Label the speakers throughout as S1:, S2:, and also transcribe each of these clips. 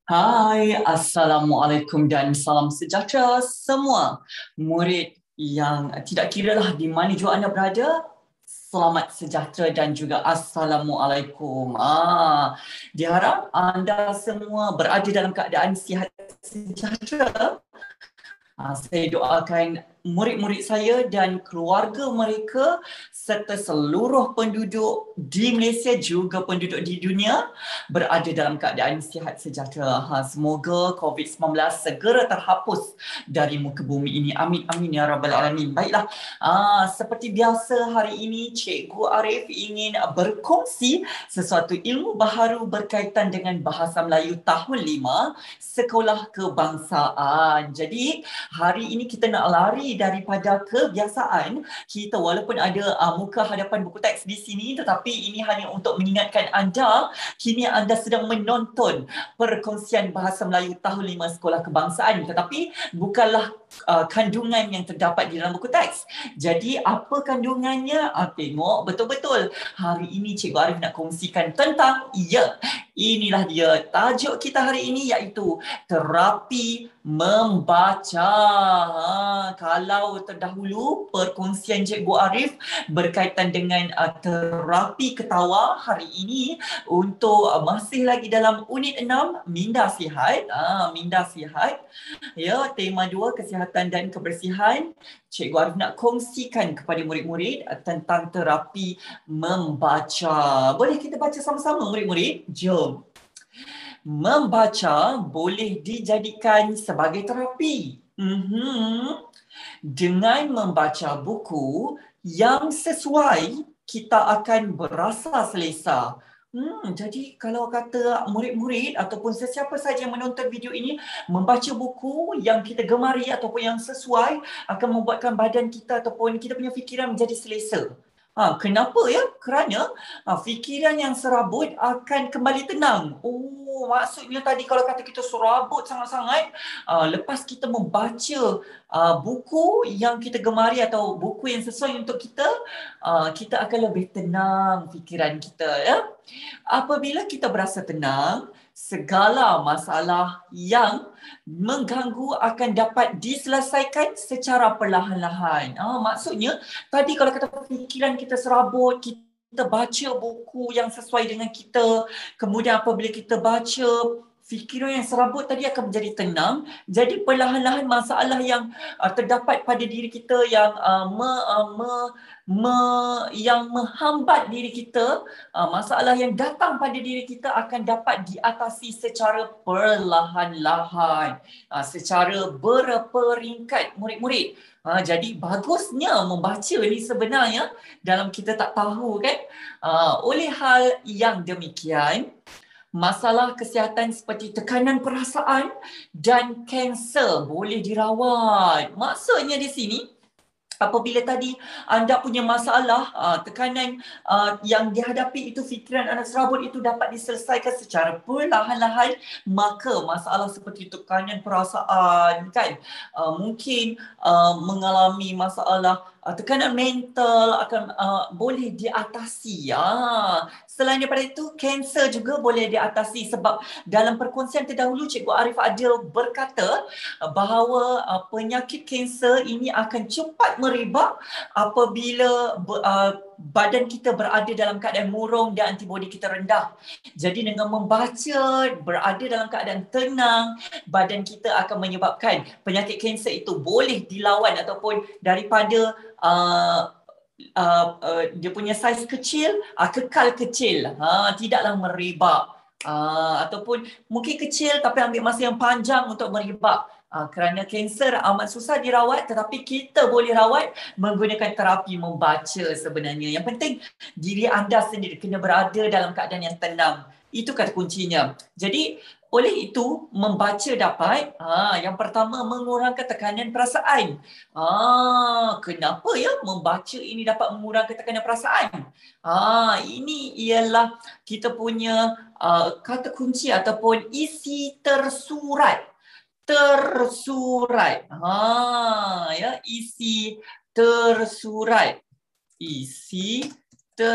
S1: Hai, Assalamualaikum dan salam sejahtera semua murid yang tidak kiralah di mana jua anda berada. Selamat sejahtera dan juga Assalamualaikum. Diharap anda semua berada dalam keadaan sihat sejahtera. Saya doakan murid-murid saya dan keluarga mereka serta seluruh penduduk di Malaysia juga penduduk di dunia berada dalam keadaan sihat sejahtera. Semoga COVID-19 segera terhapus dari muka bumi ini. Amin, amin ya rabbal alamin. Baiklah, seperti biasa hari ini Cikgu Arif ingin berkongsi sesuatu ilmu baharu berkaitan dengan Bahasa Melayu tahun 5 Sekolah Kebangsaan. Jadi hari ini kita nak lari daripada kebiasaan kita walaupun ada muka hadapan buku teks di sini, tetapi ini hanya untuk mengingatkan anda kini anda sedang menonton perkongsian Bahasa Melayu tahun 5 Sekolah Kebangsaan, tetapi bukanlah kandungan yang terdapat di dalam buku teks. Jadi apa kandungannya? Tengok betul-betul. Hari ini Cikgu Arif nak kongsikan tentang inilah dia tajuk kita hari ini, iaitu terapi membaca. Kalau terdahulu perkongsian Cikgu Arif berkaitan dengan terapi ketawa, hari ini untuk masih lagi dalam unit 6 minda sihat. Minda sihat. Ya, tema 2 kesihatan dan kebersihan. Cikgu Arif nak kongsikan kepada murid-murid tentang terapi membaca. Boleh kita baca sama-sama murid-murid? Jom. Membaca boleh dijadikan sebagai terapi. Dengan membaca buku yang sesuai, kita akan berasa selesa. Jadi kalau kata murid-murid ataupun sesiapa saja yang menonton video ini membaca buku yang kita gemari ataupun yang sesuai akan membuatkan badan kita ataupun kita punya fikiran menjadi selesa. Kenapa ya? Kerana fikiran yang serabut akan kembali tenang. Maksudnya tadi kalau kata kita serabut sangat-sangat, lepas kita membaca buku yang kita gemari atau buku yang sesuai untuk kita, kita akan lebih tenang fikiran kita. Ya? Apabila kita berasa tenang, segala masalah yang mengganggu akan dapat diselesaikan secara perlahan-lahan. Maksudnya, tadi kalau kata fikiran kita serabut, kita baca buku yang sesuai dengan kita, kemudian apabila kita baca, fikiran yang serabut tadi akan menjadi tenang. Jadi perlahan-lahan masalah yang terdapat pada diri kita yang yang menghambat diri kita, masalah yang datang pada diri kita akan dapat diatasi secara perlahan-lahan, secara berperingkat murid-murid. Jadi bagusnya membaca ni sebenarnya dalam kita tak tahu kan. Oleh hal yang demikian, masalah kesihatan seperti tekanan perasaan dan kanser boleh dirawat. Maksudnya di sini, apabila tadi anda punya masalah tekanan yang dihadapi itu, fikiran anda serabut itu dapat diselesaikan secara perlahan-lahan, maka masalah seperti tekanan perasaan kan, mungkin mengalami masalah tekanan mental akan boleh diatasi. Selain daripada itu, kanser juga boleh diatasi sebab dalam perkongsian terdahulu Cikgu Arif ada berkata bahawa penyakit kanser ini akan cepat merebak apabila badan kita berada dalam keadaan murung dan antibodi kita rendah. Jadi dengan membaca, berada dalam keadaan tenang, badan kita akan menyebabkan penyakit kanser itu boleh dilawan ataupun daripada dia punya saiz kecil, kekal kecil, tidaklah merebak, ataupun mungkin kecil tapi ambil masa yang panjang untuk merebak. Kerana kanser amat susah dirawat, tetapi kita boleh rawat menggunakan terapi membaca sebenarnya. Yang penting diri anda sendiri kena berada dalam keadaan yang tenang. Itu kata kuncinya. Jadi oleh itu membaca dapat yang pertama mengurangkan tekanan perasaan. Kenapa ya membaca ini dapat mengurangkan tekanan perasaan? Ini ialah kita punya kata kunci ataupun isi tersurat. Tersurat. Isi tersurat. Isi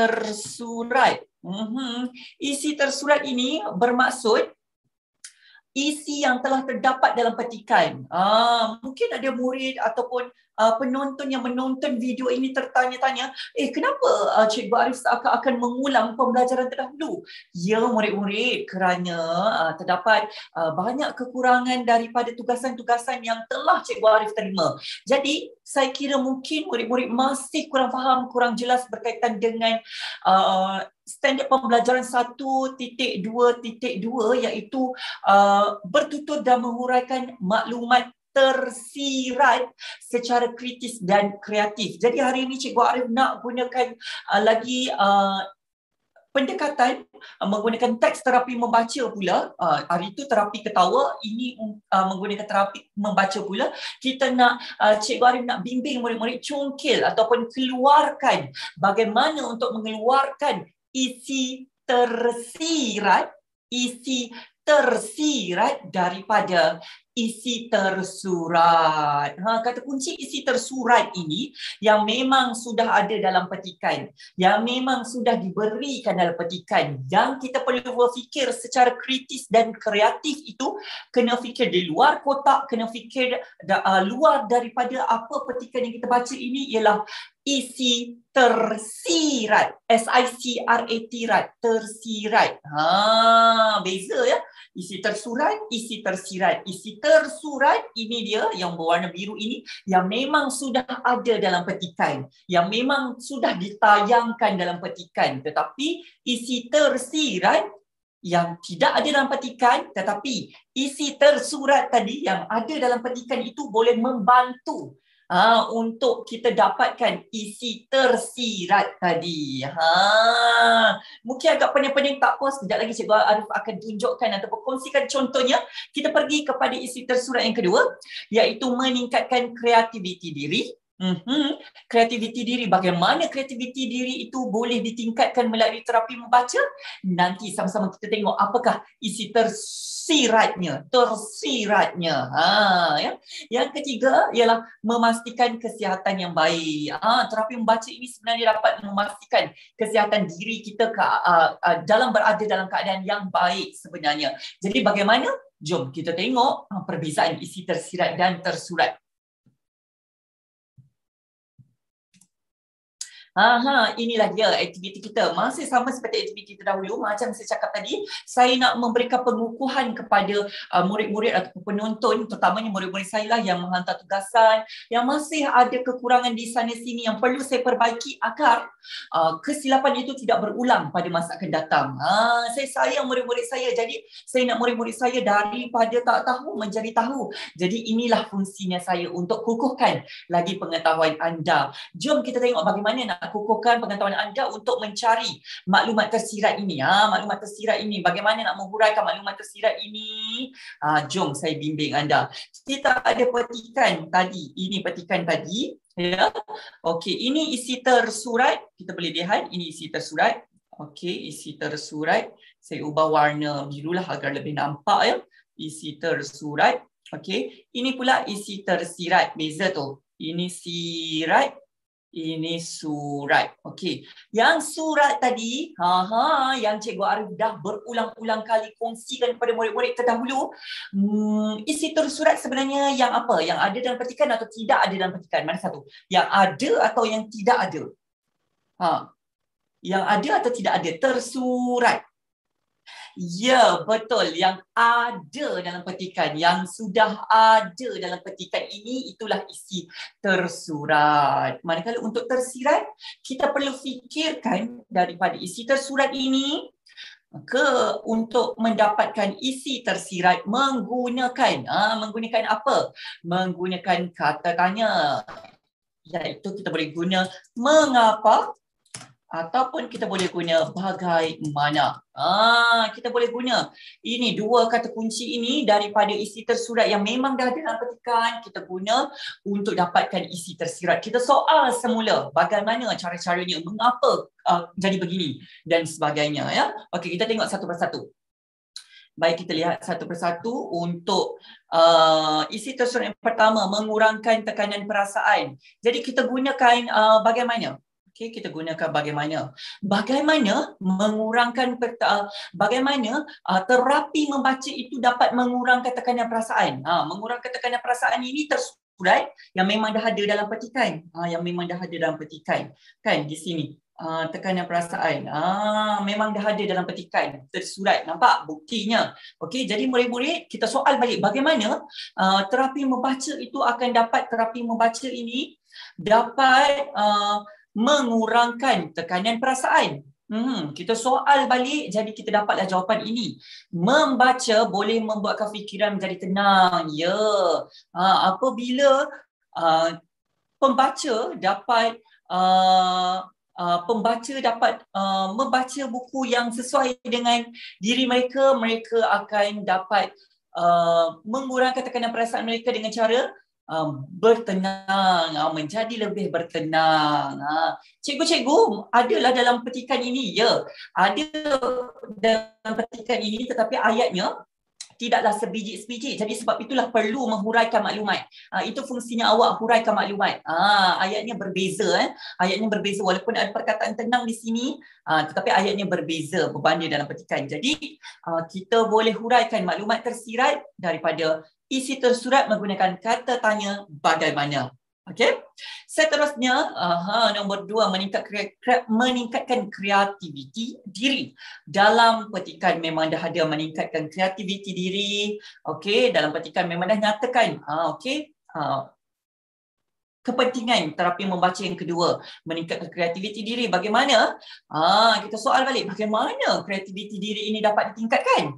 S1: tersurat. Isi tersurat ini bermaksud isi yang telah terdapat dalam petikan. Mungkin ada murid ataupun penonton yang menonton video ini tertanya-tanya, kenapa Cikgu Arif akan mengulang pembelajaran terdahulu? Ya murid-murid, kerana terdapat banyak kekurangan daripada tugasan-tugasan yang telah Cikgu Arif terima. Jadi saya kira mungkin murid-murid masih kurang faham, kurang jelas berkaitan dengan standard pembelajaran 1.2.2 iaitu bertutur dan menguraikan maklumat tersirat secara kritis dan kreatif. Jadi hari ini Cikgu Arif nak gunakan lagi pendekatan menggunakan teks terapi membaca pula. Hari itu terapi ketawa, ini menggunakan terapi membaca pula. Kita nak Cikgu Arif nak bimbing murid-murid congkil ataupun keluarkan bagaimana untuk mengeluarkan isi tersirat daripada isi tersurat. Kata kunci isi tersurat ini yang memang sudah ada dalam petikan, yang memang sudah diberikan dalam petikan, yang kita perlu berfikir secara kritis dan kreatif itu kena fikir di luar kotak, kena fikir luar daripada apa petikan yang kita baca ini ialah isi tersirat, S-I-C-R-A-T, tersirat. Beza ya. Isi tersurat, isi tersirat. Isi tersurat ini dia yang berwarna biru ini yang memang sudah ada dalam petikan, yang memang sudah ditayangkan dalam petikan. Tetapi isi tersirat yang tidak ada dalam petikan, tetapi isi tersurat tadi yang ada dalam petikan itu boleh membantu untuk kita dapatkan isi tersirat tadi. Mungkin agak pening-pening, tak apa, sekejap lagi Cikgu Arif akan tunjukkan ataupun kongsikan contohnya. Kita pergi kepada isi tersurat yang kedua, iaitu meningkatkan kreativiti diri. Kreativiti diri, bagaimana kreativiti diri itu boleh ditingkatkan melalui terapi membaca? Nanti sama-sama kita tengok apakah isi tersiratnya. Ya. Yang ketiga ialah memastikan kesihatan yang baik. Terapi membaca ini sebenarnya dapat memastikan kesihatan diri kita dalam berada dalam keadaan yang baik sebenarnya. Jadi bagaimana? Jom kita tengok perbezaan isi tersirat dan tersurat. Inilah dia aktiviti kita. Masih sama seperti aktiviti terdahulu. Macam saya cakap tadi, saya nak memberikan pengukuhan kepada murid-murid atau penonton, terutamanya murid-murid saya lah yang menghantar tugasan, yang masih ada kekurangan di sana sini yang perlu saya perbaiki agar kesilapan itu tidak berulang pada masa akan datang. Saya sayang murid-murid saya. Jadi saya nak murid-murid saya daripada tak tahu menjadi tahu. Jadi inilah fungsinya saya untuk kukuhkan lagi pengetahuan anda. Jom kita tengok bagaimana nak kukuhkan pengetahuan anda untuk mencari maklumat tersirat ini. Maklumat tersirat ini, bagaimana nak menghuraikan maklumat tersirat ini? Jom saya bimbing anda. Kita ada petikan tadi. Ini petikan tadi. Ya. Okey, ini isi tersurat. Kita boleh lihat, ini isi tersurat. Okey, isi tersurat. Saya ubah warna biru lah agar lebih nampak ya. Isi tersurat. Okey, ini pula isi tersirat. Beza tu. Ini sirat. Ini surat. Okey. Yang surat tadi, yang Cikgu Arif dah berulang-ulang kali kongsikan kepada murid-murid terdahulu. Isi tersurat sebenarnya yang apa? Yang ada dalam petikan atau tidak ada dalam petikan? Mana satu? Yang ada atau yang tidak ada? Yang ada atau tidak ada? Tersurat. Ya, betul. Yang ada dalam petikan, yang sudah ada dalam petikan ini, itulah isi tersurat. Manakala untuk tersirat, kita perlu fikirkan daripada isi tersurat ini untuk mendapatkan isi tersirat menggunakan apa? Menggunakan kata tanya. Iaitu kita boleh guna mengapa ataupun kita boleh guna bagaimana. Kita boleh guna ini dua kata kunci ini daripada isi tersurat yang memang dah ada dalam petikan. Kita guna untuk dapatkan isi tersirat. Kita soal semula bagaimana cara-caranya, mengapa jadi begini dan sebagainya ya. Okey, kita tengok satu persatu. Baik, kita lihat satu persatu untuk isi tersurat yang pertama, mengurangkan tekanan perasaan. Jadi kita gunakan bagaimana? Okey, kita gunakan bagaimana. Bagaimana mengurangkan bagaimana terapi membaca itu dapat mengurangkan tekanan perasaan. Mengurangkan tekanan perasaan ini tersurat yang memang dah ada dalam petikan. Yang memang dah ada dalam petikan. Kan di sini. Tekanan perasaan. Memang dah ada dalam petikan. Tersurat. Nampak buktinya. Okey, jadi murid-murid kita soal balik bagaimana terapi membaca itu akan dapat, terapi membaca ini dapat mengurangkan tekanan perasaan. Kita soal balik, jadi kita dapatlah jawapan ini. Membaca boleh membuatkan fikiran menjadi tenang. Ya. Apabila pembaca dapat membaca buku yang sesuai dengan diri mereka, mereka akan dapat mengurangkan tekanan perasaan mereka dengan cara bertenang, menjadi lebih bertenang. Cikgu-cikgu adalah dalam petikan ini, ya. Ada dalam petikan ini tetapi ayatnya tidaklah sebiji-sebiji. Jadi sebab itulah perlu menghuraikan maklumat. Itu fungsinya awak huraikan maklumat. Ayatnya berbeza. Ayatnya berbeza walaupun ada perkataan tenang di sini, tetapi ayatnya berbeza berbanding dalam petikan. Jadi kita boleh huraikan maklumat tersirat daripada isi tersurat menggunakan kata tanya bagaimana. Okey. Seterusnya, nombor 2, meningkatkan kreativiti diri. Dalam petikan memang dah ada meningkatkan kreativiti diri. Okey, dalam petikan memang dah nyatakan. Okey. Kepentingan terapi membaca yang kedua, meningkatkan kreativiti diri. Bagaimana? Kita soal balik, bagaimana kreativiti diri ini dapat ditingkatkan?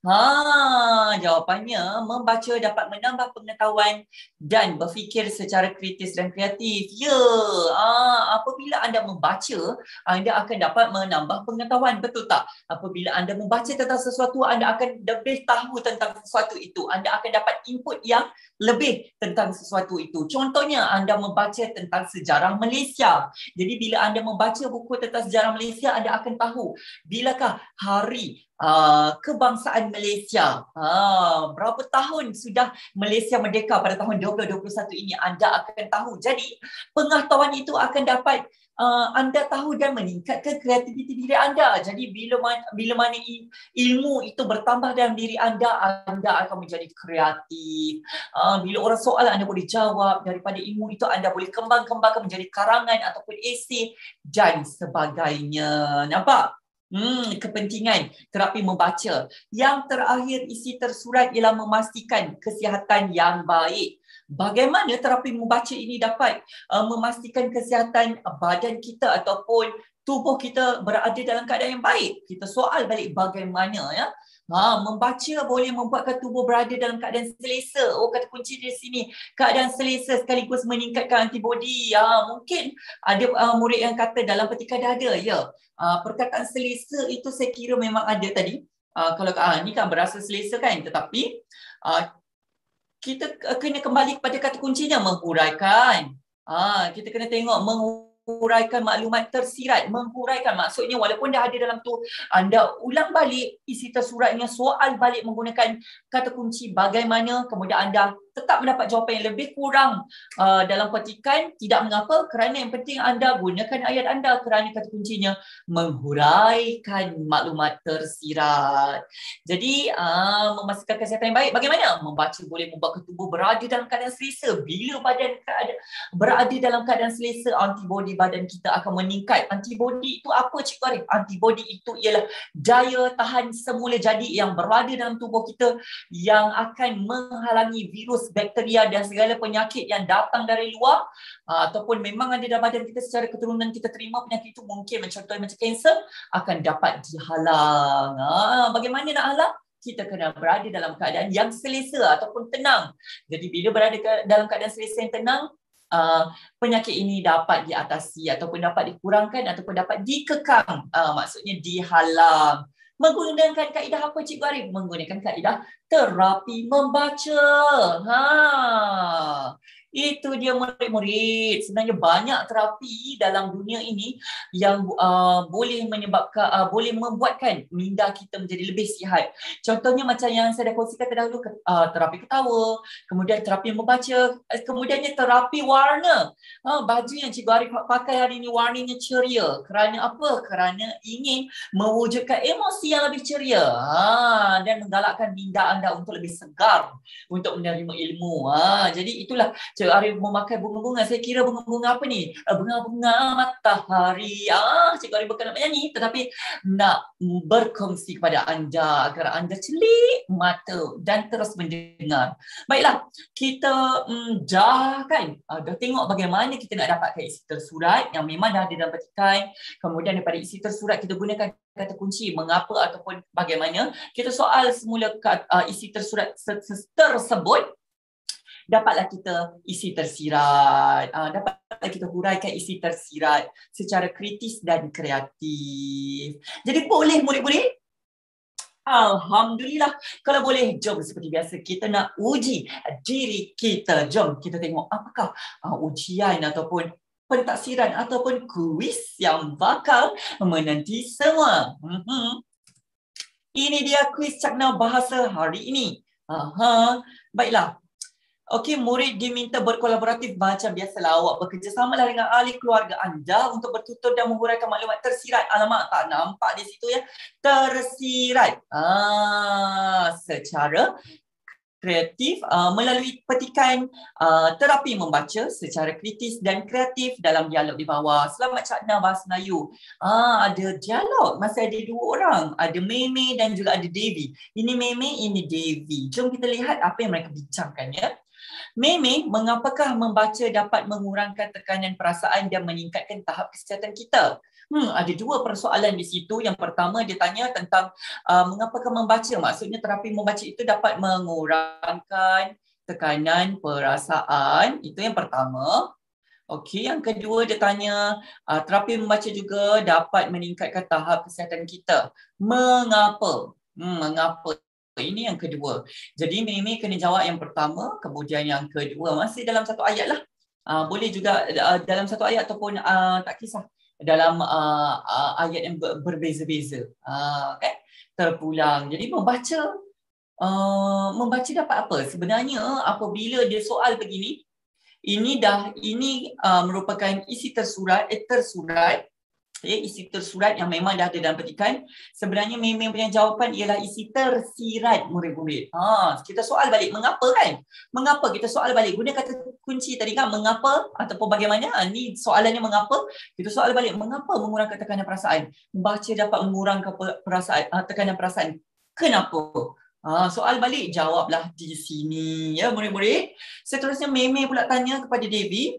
S1: Jawapannya, membaca dapat menambah pengetahuan dan berfikir secara kritis dan kreatif. Ya, apabila anda membaca, anda akan dapat menambah pengetahuan, betul tak? Apabila anda membaca tentang sesuatu, anda akan lebih tahu tentang sesuatu itu. Anda akan dapat input yang lebih tentang sesuatu itu. Contohnya, anda membaca tentang sejarah Malaysia. Jadi bila anda membaca buku tentang sejarah Malaysia, anda akan tahu bilakah hari kebangsaan Malaysia. Berapa tahun sudah Malaysia merdeka pada tahun 2021 ini, anda akan tahu. Jadi pengetahuan itu akan dapat anda tahu dan meningkatkan kreativiti diri anda. Jadi bila mana ilmu itu bertambah dalam diri anda, anda akan menjadi kreatif. Bila orang soal, anda boleh jawab. Daripada ilmu itu, anda boleh kembangkan menjadi karangan ataupun esei dan sebagainya. Nampak? Kepentingan terapi membaca. Yang terakhir isi tersurat ialah memastikan kesihatan yang baik. Bagaimana terapi membaca ini dapat memastikan kesihatan badan kita ataupun tubuh kita berada dalam keadaan yang baik? Kita soal balik bagaimana, ya. Membaca boleh membuatkan tubuh berada dalam keadaan selesa. Kata kunci di sini, keadaan selesa sekaligus meningkatkan antibodi. Mungkin ada murid yang kata dalam petikan dah ada, ya. Perkataan selesa itu saya kira memang ada tadi. Kalau ni kan berasa selesa kan, tetapi kita kena kembali kepada kata kuncinya, menghuraikan. Kita kena tengok menghuraikan maklumat tersirat. Menghuraikan maksudnya walaupun dah ada dalam tu, anda ulang balik isi tersuratnya, soal balik menggunakan kata kunci bagaimana, kemudian anda tetap mendapat jawapan yang lebih kurang dalam petikan. Tidak mengapa, kerana yang penting anda gunakan ayat anda, kerana kata kuncinya menghuraikan maklumat tersirat. Jadi memastikan kesihatan yang baik. Bagaimana? Membaca boleh membuat tubuh berada dalam keadaan selesa. Bila badan berada dalam keadaan selesa, antibodi badan kita akan meningkat. Antibodi itu apa, Cikgu Arif? Antibodi itu ialah daya tahan semula jadi yang berada dalam tubuh kita yang akan menghalangi virus, bakteria dan segala penyakit yang datang dari luar ataupun memang ada dalam badan kita secara keturunan kita terima penyakit itu, mungkin contohnya macam kanser, akan dapat dihalang. Bagaimana nak halang? Kita kena berada dalam keadaan yang selesa ataupun tenang. Jadi bila berada dalam keadaan selesa yang tenang, penyakit ini dapat diatasi ataupun dapat dikurangkan ataupun dapat dikekang. Maksudnya dihalang. Menggunakan kaedah apa, Cikgu Arif? Menggunakan kaedah terapi membaca. Itu dia murid-murid. Sebenarnya banyak terapi dalam dunia ini yang boleh menyebabkan, boleh membuatkan minda kita menjadi lebih sihat. Contohnya macam yang saya dah kongsikan terdahulu, terapi ketawa, kemudian terapi membaca, kemudiannya terapi warna. Baju yang Cikgu Arif pakai hari ini warnanya ceria. Kerana apa? Kerana ingin mewujudkan emosi yang lebih ceria. Dan menggalakkan minda anda untuk lebih segar untuk menerima ilmu. Jadi itulah Cikgu Arif memakai bunga-bunga. Saya kira bunga-bunga apa ni? Bunga-bunga matahari. Cikgu Arif bukan nak menyanyi, tetapi nak berkongsi kepada anda agar anda celik mata dan terus mendengar. Baiklah, kita dah kan, dah tengok bagaimana kita nak dapatkan isi tersurat yang memang dah ada dalam petikan. Kemudian daripada isi tersurat kita gunakan kata kunci mengapa ataupun bagaimana. Kita soal semula isi tersurat tersebut. Dapatlah kita isi tersirat, dapatlah kita huraikan isi tersirat secara kritis dan kreatif. Jadi boleh murid-murid? Alhamdulillah. Kalau boleh, jom seperti biasa kita nak uji diri kita. Jom kita tengok apakah ujian ataupun pentaksiran ataupun kuis yang bakal menanti semua. Ini dia kuis cakna bahasa hari ini. Baiklah. Okey, murid diminta berkolaboratif macam biasalah. Awak bekerjasamalah dengan ahli keluarga anda untuk bertutur dan menguraikan maklumat tersirat. Alamak, tak nampak di situ ya. Tersirat. Secara kreatif melalui petikan terapi membaca secara kritis dan kreatif dalam dialog di bawah. Selamat cakna bahasa Melayu. Ada dialog, masih ada dua orang. Ada Meme dan juga ada Devi. Ini Meme, ini Devi. Jom kita lihat apa yang mereka bincangkan ya. Meme, mengapakah membaca dapat mengurangkan tekanan perasaan dan meningkatkan tahap kesihatan kita? Ada dua persoalan di situ. Yang pertama dia tanya tentang mengapakah membaca. Maksudnya terapi membaca itu dapat mengurangkan tekanan perasaan. Itu yang pertama. Okey, yang kedua dia tanya terapi membaca juga dapat meningkatkan tahap kesihatan kita. Mengapa? Mengapa? Ini yang kedua. Jadi Meme kena jawab yang pertama, kemudian yang kedua. Masih dalam satu ayat lah. Boleh juga dalam satu ayat ataupun tak kisah. Dalam ayat yang berbeza-beza. Kan? Terpulang. Jadi membaca dapat apa? Sebenarnya apabila dia soal begini, ini merupakan isi tersurat, isi tersurat yang memang dah ada dalam petikan. Sebenarnya memang punya jawapan ialah isi tersirat murid-murid. Kita soal balik mengapa kan? Mengapa kita soal balik? Guna kata kunci tadi kan, mengapa ataupun bagaimana? Ni soalannya mengapa. Kita soal balik mengapa mengurangkan tekanan perasaan? Membaca dapat mengurangkan tekanan perasaan. Kenapa? Soal balik jawablah di sini ya murid-murid. Seterusnya Meme pula tanya kepada Devi.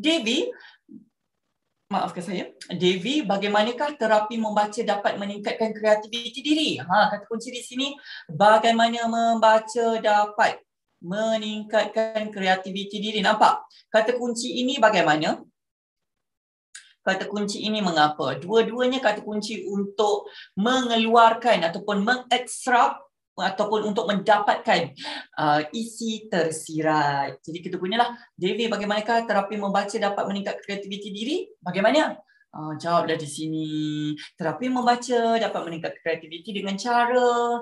S1: Maafkan saya. Devi, bagaimanakah terapi membaca dapat meningkatkan kreativiti diri? Kata kunci di sini, bagaimana membaca dapat meningkatkan kreativiti diri. Nampak? Kata kunci ini bagaimana? Kata kunci ini mengapa? Dua-duanya kata kunci untuk mengeluarkan ataupun mengekstrak ataupun untuk mendapatkan isi tersirat. Jadi kita gunalah, Devi, bagaimanakah terapi membaca dapat meningkatkan kreativiti diri? Bagaimana? Jawablah di sini. Terapi membaca dapat meningkatkan kreativiti dengan cara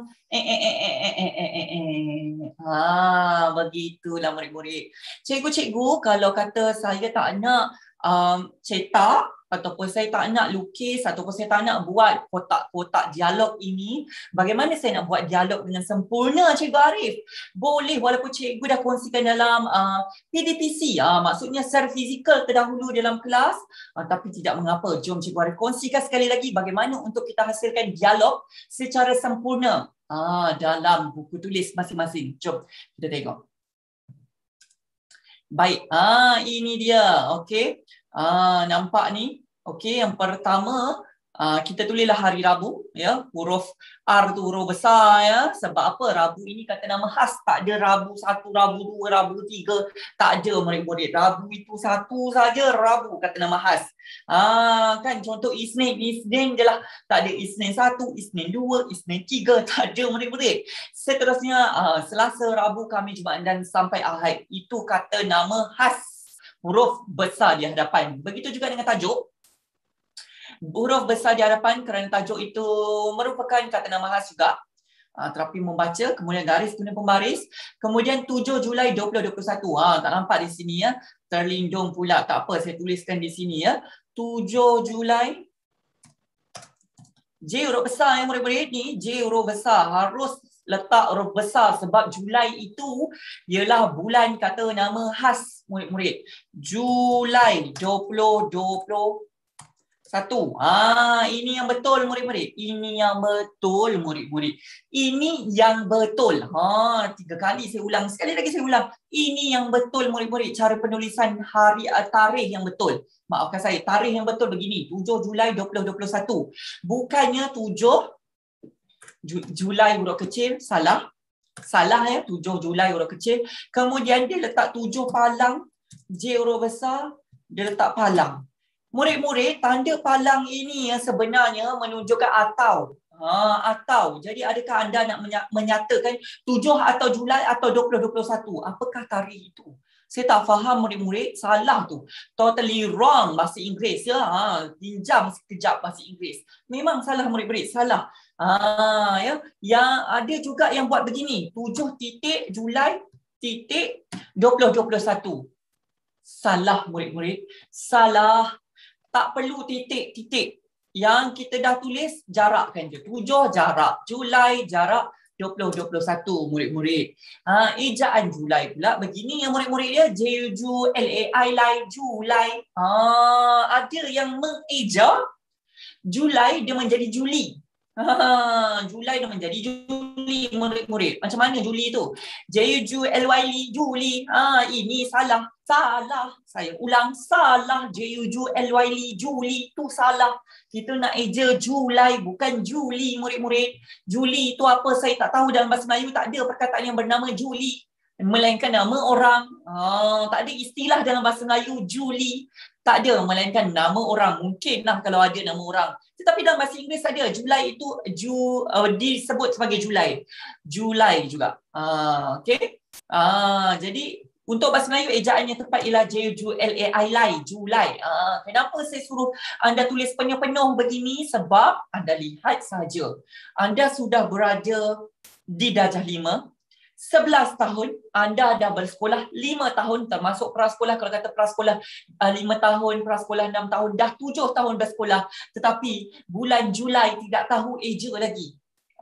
S1: begitulah murid-murid. Cikgu, kalau kata saya tak nak cetak ataupun saya tak nak lukis ataupun saya tak nak buat kotak-kotak dialog ini, bagaimana saya nak buat dialog dengan sempurna Cikgu Arif? Boleh, walaupun cikgu dah kongsikan dalam PDPC, maksudnya secara fizikal terdahulu dalam kelas, tapi tidak mengapa. Jom Cikgu Arif kongsikan sekali lagi bagaimana untuk kita hasilkan dialog secara sempurna dalam buku tulis masing-masing. Jom kita tengok. Baik, ini dia. Okey. Nampak ni? Okey, yang pertama Kita tulislah hari Rabu, ya. Huruf R tu huruf besar, ya. Sebab apa? Rabu ini kata nama khas. Tak ada Rabu 1, Rabu 2, Rabu 3. Tak ada murid-murid. Rabu itu satu saja Rabu kata nama khas. Kan contoh Isnin je lah. Tak ada Isnin 1, Isnin 2, Isnin 3. Tak ada murid-murid. Seterusnya Selasa, Rabu, Khamis, Jumaat dan sampai Ahad. Itu kata nama khas. Huruf besar di hadapan. Begitu juga dengan tajuk. Huruf besar di hadapan kerana tajuk itu merupakan kata nama khas juga. Terapi membaca, kemudian garis, kemudian pembaris. Kemudian 7 Julai 2021. Tak nampak di sini, ya. Terlindung pula. Tak apa, saya tuliskan di sini, ya. 7 Julai. J huruf besar, ya murid-murid ni. J huruf besar. Harus letak huruf besar sebab Julai itu ialah bulan kata nama khas murid-murid. Julai 2021. Ini yang betul murid-murid. Ini yang betul murid-murid. Ini yang betul. 3 kali saya ulang. Sekali lagi saya ulang. Ini yang betul murid-murid. Cara penulisan tarikh yang betul. Maafkan saya. Tarikh yang betul begini. 7 Julai 2021. Bukannya 7 Julai huruf kecil. Salah. Salah, ya. 7 Julai huruf kecil. Kemudian dia letak 7 palang. J huruf besar. Dia letak palang. Murid-murid, tanda palang ini yang sebenarnya menunjukkan atau. Atau. Jadi adakah anda nak menyatakan 7 atau Julai atau 2021? Apakah tarikh itu? Saya tak faham murid-murid. Salah tu. Totally wrong bahasa Inggeris. Ya. Pinjam sekejap bahasa Inggeris. Memang salah murid-murid. Salah. Ya. Yang ada juga yang buat begini. 7 titik Julai titik 2021. Salah murid-murid. Salah. Tak perlu titik-titik. Yang kita dah tulis, jarakkan je. 7 jarak. Julai jarak 2021 murid-murid. Ejaan Julai pula begini ya murid-murid ya. Julai, Julai. Ada yang mengeja Julai dia menjadi Juli. Julai dia menjadi Juli murid-murid. Macam mana Juli tu? Julai, Juli. Ini salah. Salah. Saya ulang. Salah. Julai, Juli. Tu salah. Kita nak eja Julai bukan Juli murid-murid. Juli tu apa saya tak tahu dalam bahasa Melayu. Tak ada perkataan yang bernama Juli. Melainkan nama orang. Tak ada istilah dalam bahasa Melayu Juli. Tak ada, melainkan nama orang. Mungkinlah kalau ada nama orang. Tetapi dalam bahasa Inggeris ada. Julai itu disebut sebagai Julai. Julai juga. Okey. Jadi untuk bahasa Melayu ejaan yang tepat ialah Julai. Julai. Kenapa saya suruh anda tulis penuh-penuh begini? Sebab anda lihat saja. Anda sudah berada di darjah 5. 11 tahun, anda dah bersekolah 5 tahun termasuk prasekolah. Kalau kata prasekolah 5 tahun, prasekolah 6 tahun, dah 7 tahun bersekolah. Tetapi bulan Julai tidak tahu eja lagi.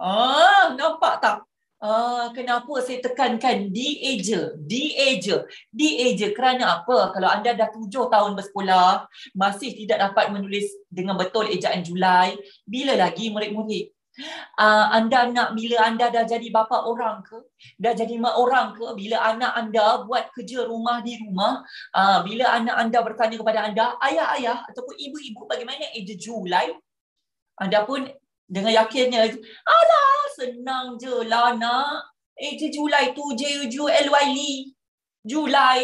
S1: Nampak tak? Kenapa saya tekankan dieja? Kerana apa? Kalau anda dah 7 tahun bersekolah, masih tidak dapat menulis dengan betul ejaan Julai, bila lagi murid-murid? Anda nak bila anda dah jadi bapa orang ke, dah jadi mak orang ke, bila anak anda buat kerja rumah di rumah, bila anak anda bertanya kepada anda, ayah ataupun ibu-ibu bagaimana eja Julai, anda pun dengan yakinnya, alah senang je lah nak, eja Julai tu Julai. Julai.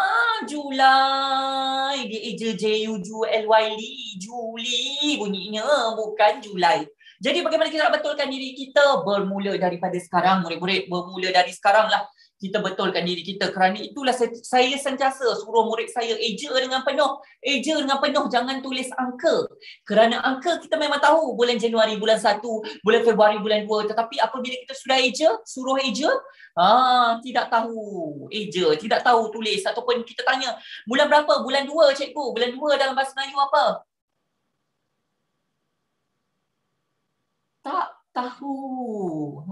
S1: Julai. Dia eja Julai. Juli bunyinya, bukan Julai. Jadi bagaimana kita nak betulkan diri kita? Bermula daripada sekarang murid-murid. Bermula dari sekarang lah kita betulkan diri kita. Kerana itulah saya sentiasa suruh murid saya eja dengan penuh. Eja dengan penuh, jangan tulis angka. Kerana angka kita memang tahu bulan Januari, bulan 1, bulan Februari, bulan 2. Tetapi apabila kita sudah eja, suruh eja, tidak tahu eja, tidak tahu tulis. Ataupun kita tanya, bulan berapa? Bulan 2 cikgu. Bulan 2 dalam bahasa Melayu apa? Tak tahu.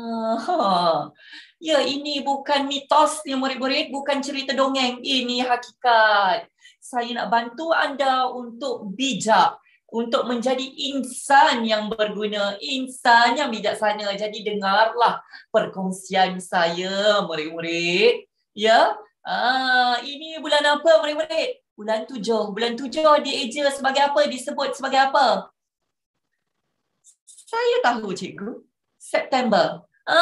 S1: Ya, ini bukan mitos ya murid-murid, bukan cerita dongeng. Ini hakikat. Saya nak bantu anda untuk bijak, untuk menjadi insan yang berguna, insan yang bijaksana. Jadi dengarlah perkongsian saya murid-murid. Ya. Ini bulan apa murid-murid? Bulan 7. Bulan 7 dieja sebagai apa? Disebut sebagai apa? Saya tahu cikgu. September.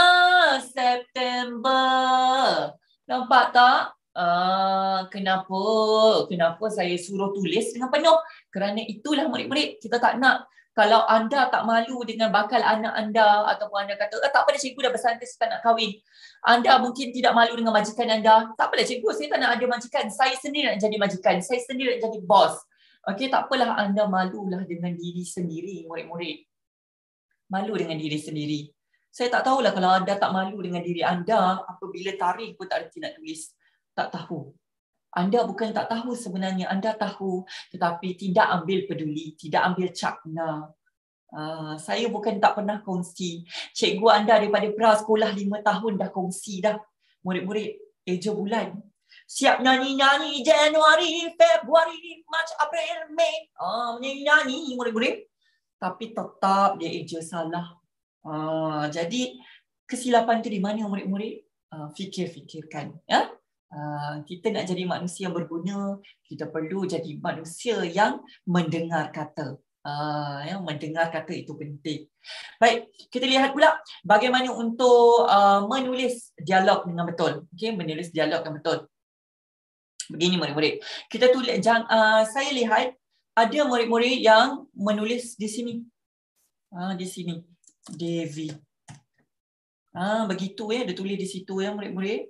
S1: September. Nampak tak? Kenapa? Kenapa saya suruh tulis dengan penuh? Kerana itulah murid-murid. Kita tak nak kalau anda tak malu dengan bakal anak anda ataupun anda kata, tak apa dah cikgu dah bersantai saya tak nak kahwin. Anda mungkin tidak malu dengan majikan anda. Tak apa dah cikgu, saya tak nak ada majikan. Saya sendiri nak jadi majikan. Saya sendiri nak jadi bos. Okey, tak apalah anda malulah dengan diri sendiri, murid-murid. Malu dengan diri sendiri. Saya tak tahulah kalau anda tak malu dengan diri anda, apabila tarikh pun tak reti nak tulis. Tak tahu. Anda bukan tak tahu sebenarnya, anda tahu tetapi tidak ambil peduli, tidak ambil cakna. Saya bukan tak pernah kongsi. Cikgu anda daripada prasekolah 5 tahun dah kongsi dah. Murid-murid, eja bulan. Siap nyanyi-nyanyi Januari, Februari, Mac, April, Mei. Nyanyi-nyanyi murid-murid. Tapi tetap dia eja salah. Jadi kesilapan tu di mana murid-murid? Fikir-fikirkan. Ya? Kita nak jadi manusia yang berguna, kita perlu jadi manusia yang mendengar kata. Mendengar kata itu penting. Baik, kita lihat pula bagaimana untuk menulis dialog dengan betul. Okay, menulis dialog dengan betul. Begini murid-murid. Kita tulis, saya lihat ada murid-murid yang menulis di sini. Di sini. Devi. Begitu ya, dia tulis di situ ya murid-murid.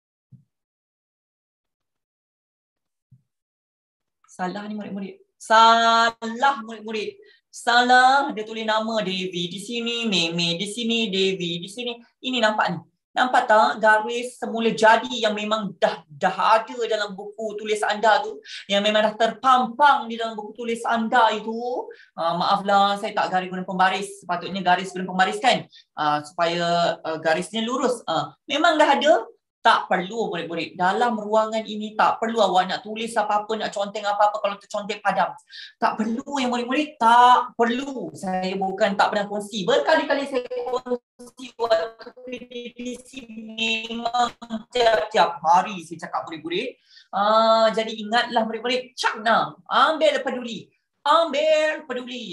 S1: Salah ni murid-murid. Salah murid-murid. Salah, dia tulis nama Devi. Di sini Meme, di sini Devi, di sini. Ini nampak ni. Nampak tak garis semula jadi yang memang dah ada dalam buku tulis anda tu, yang memang dah terpampang di dalam buku tulis anda itu. Maaflah saya tak garis guna pembaris. Sepatutnya garis guna pembaris kan, supaya garisnya lurus. Memang dah ada. Tak perlu murid-murid. Dalam ruangan ini tak perlu awak nak tulis apa-apa, nak conteng apa-apa kalau terconteng padam. Tak perlu ya murid-murid. Tak perlu. Saya bukan tak pernah kongsi. Berkali-kali saya kongsi waktu di sini. Memang tiap-tiap hari saya cakap murid-murid. Jadi ingatlah murid-murid. Cakna. Ambil peduli. Ambil peduli.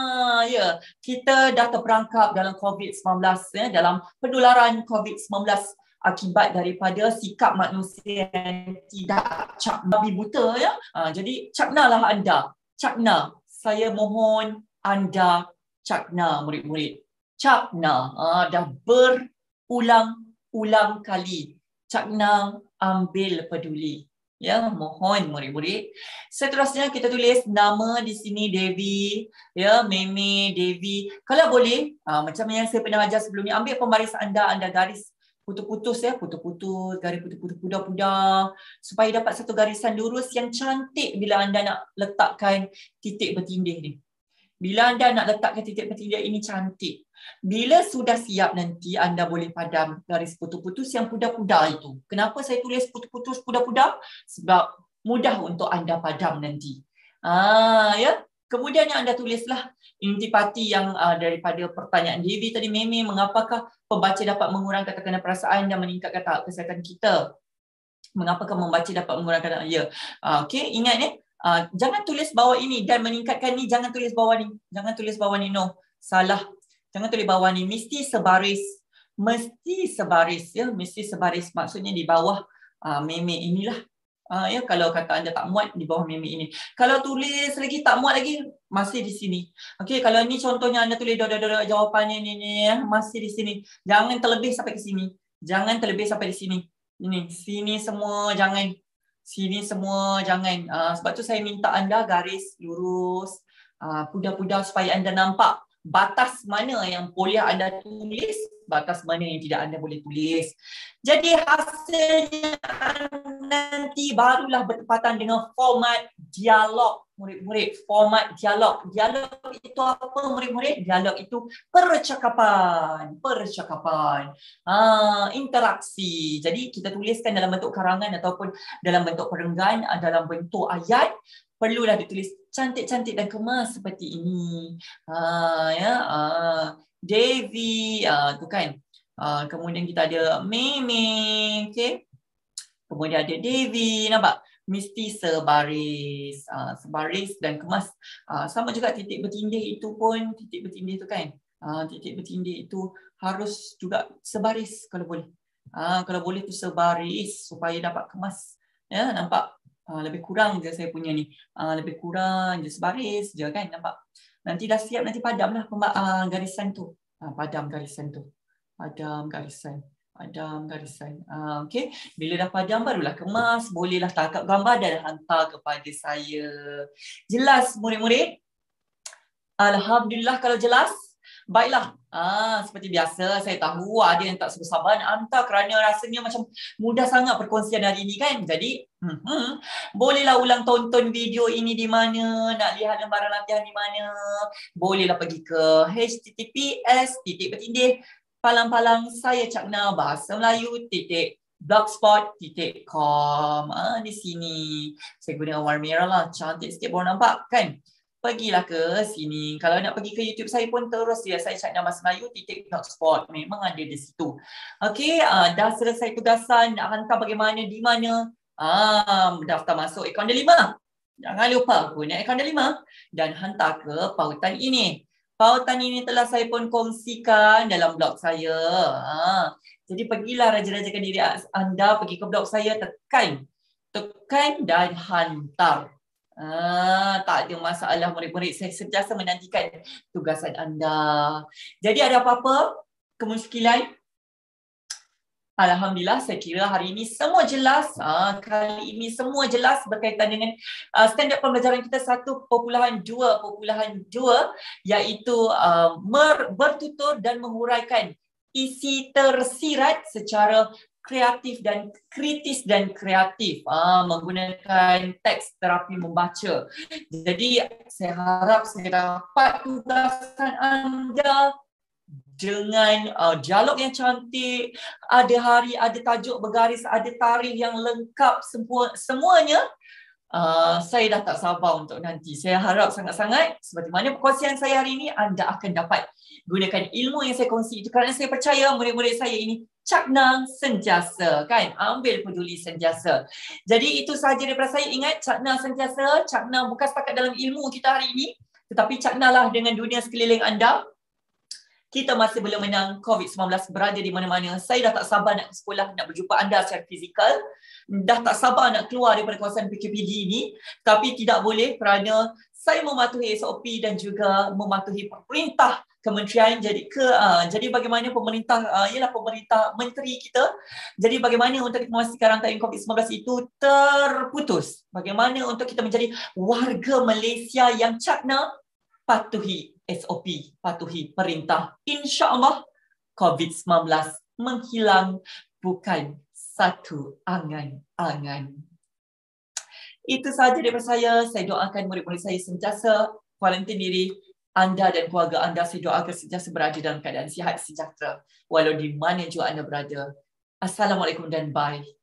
S1: Ya. Kita dah terperangkap dalam COVID-19. Ya, dalam penularan COVID-19. Akibat daripada sikap manusia yang tidak cakna, babi buta ya. Jadi caknalah anda. Cakna. Saya mohon anda cakna murid-murid. Cakna. Dah berulang-ulang kali. Cakna, ambil peduli. Ya, mohon murid-murid. Seterusnya kita tulis nama di sini Devi, ya, Meme, Devi. Kalau boleh, macam yang saya pernah ajar sebelum ni, ambil pembaris anda garis putus-putus ya, putus-putus, garis putus-putus, pudar-pudar, supaya dapat satu garisan lurus yang cantik bila anda nak letakkan titik bertindih ni. Bila anda nak letakkan titik bertindih ini cantik. Bila sudah siap nanti anda boleh padam garis putus-putus yang pudar-pudar itu. Kenapa saya tulis putus-putus, pudar-pudar? Sebab mudah untuk anda padam nanti. Ya. Kemudian yang anda tulislah intipati yang daripada pertanyaan Devi tadi, Meme, mengapakah pembaca dapat mengurangkan tekanan perasaan dan meningkatkan tahap kesihatan kita? Mengapakah membaca dapat mengurangkan? Ya. Okey, ingat ni, jangan tulis bawah ini dan meningkatkan ni, jangan tulis bawah ni. Jangan tulis bawah ni, no. Salah. Jangan tulis bawah ni, mesti sebaris. Mesti sebaris ya, mesti sebaris. Maksudnya di bawah Meme inilah. Ya, kalau kata anda tak muat, di bawah Meme ini. Kalau tulis lagi tak muat lagi, masih di sini. Okey, kalau ni contohnya anda tulis jawapannya ni masih di sini. Jangan terlebih sampai ke sini. Jangan terlebih sampai di sini. Ini, sini semua jangan. Sini semua jangan. Sebab tu saya minta anda garis lurus, pudar-pudar supaya anda nampak batas mana yang boleh anda tulis, batas mana yang tidak anda boleh tulis. Jadi hasilnya nanti barulah bertepatan dengan format dialog murid-murid. Format dialog. Dialog itu apa murid-murid? Dialog itu percakapan. Percakapan. Interaksi. Jadi kita tuliskan dalam bentuk karangan ataupun dalam bentuk perenggan, dalam bentuk ayat. Perlulah ditulis cantik-cantik dan kemas seperti ini. Devi, tu kan. Kemudian kita ada Meme, okay. Kemudian ada Devi, nampak? Mesti sebaris, sebaris dan kemas. Sama juga titik bertindih itu pun, titik bertindih tu kan. Titik bertindih itu harus juga sebaris kalau boleh. Kalau boleh tu sebaris supaya dapat kemas. Ya, nampak? Lebih kurang je saya punya ni. Lebih kurang je sebaris je kan, nampak? Nanti dah siap, nanti padamlah garisan tu. Padam garisan tu. Padam garisan. Padam garisan. Okey. Bila dah padam barulah kemas. Bolehlah tangkap gambar dan hantar kepada saya. Jelas murid-murid? Alhamdulillah kalau jelas. Baiklah. Seperti biasa saya tahu ada yang tak sabar nak hantar kerana rasanya macam mudah sangat perkongsian hari ini kan. Jadi bolehlah ulang tonton video ini di mana, nak lihat lembaran latihan di mana. Bolehlah pergi ke https://palang-palang saya cakna bahasa Melayu .blogspot.com. Di sini saya guna warna merah lah, cantik sikit baru nampak kan. Pergilah ke sini. Kalau nak pergi ke YouTube saya pun terus dia, saya cakna bahasa Melayu .blogspot. Memang ada di situ. Okey, dah selesai tugasan, nak hantar bagaimana, di mana. Daftar masuk akaun Delima. Jangan lupa guna akaun Delima dan hantar ke pautan ini. Pautan ini telah saya pun kongsikan dalam blog saya. Jadi pergilah raja-rajakan diri anda, pergi ke blog saya, tekan dan hantar. Tak ada masalah murid-murid, saya sentiasa menantikan tugasan anda. Jadi ada apa-apa kemusykilan? Alhamdulillah saya kira hari ini semua jelas. Kali ini semua jelas berkaitan dengan standard pembelajaran kita 1.2.2 iaitu bertutur dan menguraikan isi tersirat secara kreatif dan kritis dan kreatif menggunakan teks terapi membaca. Jadi saya harap saya dapat tugasan anda dengan dialog yang cantik, ada hari, ada tajuk bergaris, ada tarikh yang lengkap, semuanya. Saya dah tak sabar untuk nanti. Saya harap sangat-sangat seperti mana perkongsian saya hari ini, anda akan dapat gunakan ilmu yang saya kongsi itu kerana saya percaya murid-murid saya ini cakna sentiasa kan, ambil peduli sentiasa. Jadi itu sahaja daripada saya. Ingat, cakna sentiasa, cakna bukan setakat dalam ilmu kita hari ini, tetapi caknalah dengan dunia sekeliling anda. Kita masih belum menang, COVID-19 berada di mana-mana. Saya dah tak sabar nak ke sekolah, nak berjumpa anda secara fizikal. Dah tak sabar nak keluar daripada kawasan PKPD ini. Tapi tidak boleh kerana saya mematuhi SOP dan juga mematuhi perintah kementerian. Jadi bagaimana pemerintah, ialah pemerintah menteri kita. Jadi bagaimana untuk kita memastikan rantaian COVID-19 itu terputus. Bagaimana untuk kita menjadi warga Malaysia yang cakna, patuhi SOP, patuhi perintah. InsyaAllah COVID-19 menghilang bukan satu angan-angan. Itu sahaja daripada saya. Saya doakan murid-murid saya sentiasa kuarantin diri. Anda dan keluarga anda saya doakan sentiasa berada dalam keadaan sihat sejahtera walau di mana jua anda berada. Assalamualaikum dan bye.